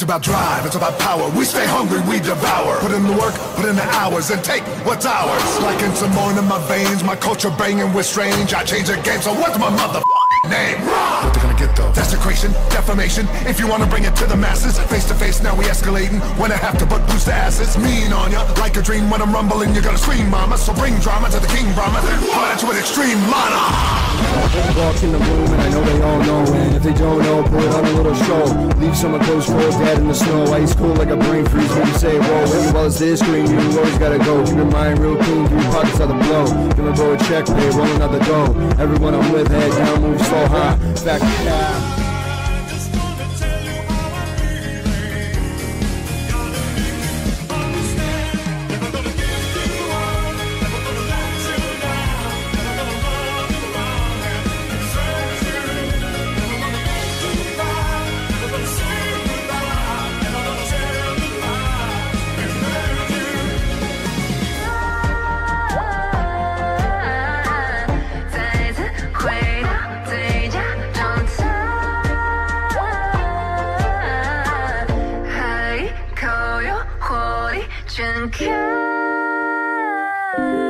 It's about drive, it's about power. We stay hungry, we devour. Put in the work, put in the hours, and take what's ours. Like in some more in my veins, my culture banging with strange. I change the game, so what's my mother name? What they gonna get though? Desecration, defamation. If you wanna bring it to the masses, face to face, now we escalating. When I have to put boost the asses, mean on ya. Like a dream when I'm rumbling, you're gonna scream, mama. So bring drama to the king, Brahma. Come at you with extreme mana. Walk in the room and I know they all know. And if they don't know, put on a little show. Leave some of those clothes dead in the snow. Ice cold like a brain freeze when you say, whoa. When well as this screen, you always gotta go. Keep your mind real clean, keep your pockets out the blow. Gonna blow a check, pay, rolling out the dough. Everyone I'm with, head down, move so high. Back yeah. Dank.